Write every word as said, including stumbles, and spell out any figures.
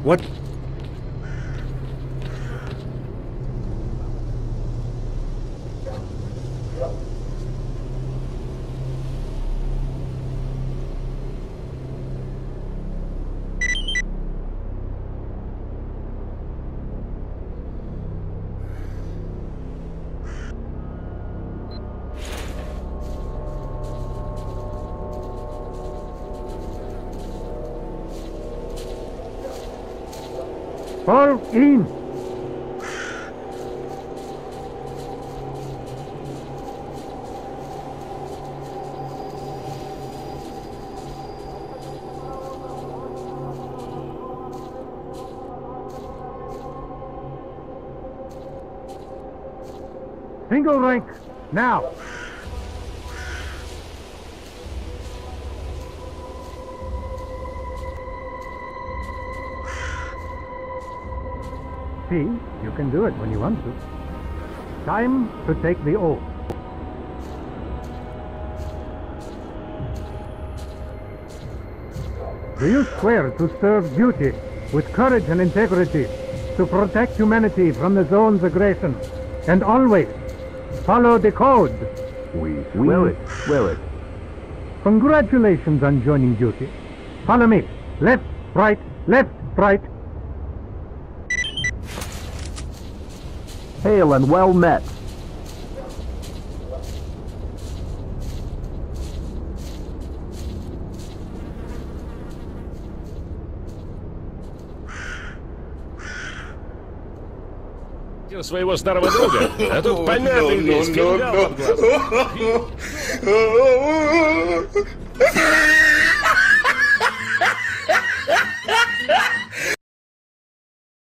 What? Fall in! Single rank, now! See, you can do it when you want to. Time to take the oath. Do you swear to serve duty with courage and integrity, to protect humanity from the zone's aggression, and always follow the code? We swear it. Swear it. Congratulations on joining duty. Follow me. Left, right, left, right. Hail and well met. Своего старого друга, а тут понятный весь фингал под глазом.